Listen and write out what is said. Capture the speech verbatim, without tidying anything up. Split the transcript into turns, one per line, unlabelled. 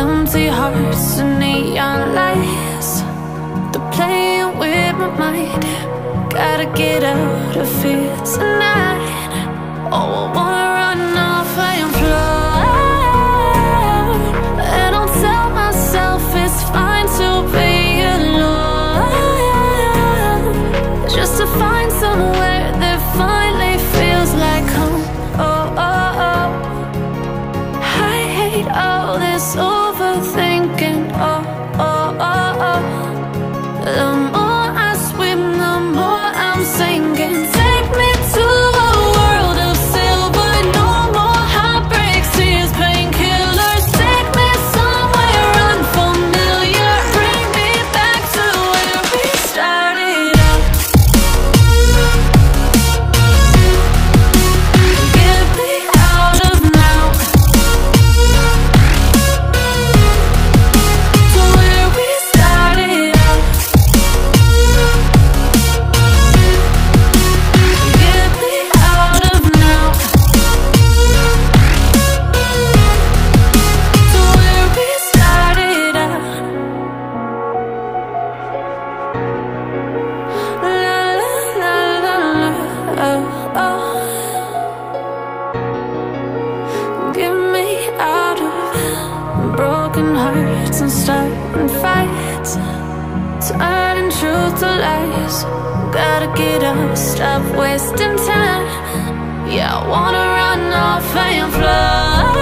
empty hearts and neon lights. They're playing with my mind. Gotta get out of here tonight. Oh, I wanna run off and fly. And I'll tell myself it's fine to be alone, just to find somewhere that finally feels like home. Oh, oh, oh. I hate all this overthinking. Oh, oh, oh, oh. The more I swim, the more I'm sinking. Take me to a world of silver. No more heartbreaks, tears, painkillers. Take me somewhere unfamiliar. Bring me back to where we started out. Get me out of now, to where we started out. Get me out of now, to where we started out. La la la la la, oh, oh. Get me out of broken hearts and starting fights, turning truth to lies. Gotta get up, stop wasting time. Yeah, I wanna run off and fly.